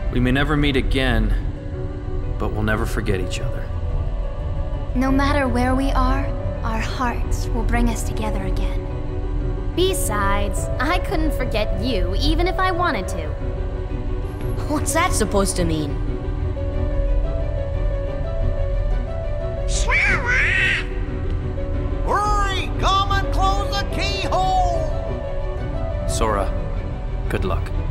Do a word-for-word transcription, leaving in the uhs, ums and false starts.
We may never meet again, but we'll never forget each other. No matter where we are, our hearts will bring us together again. Besides, I couldn't forget you even if I wanted to. What's that supposed to mean? Hurry! Come and close the keyhole! Sora, good luck.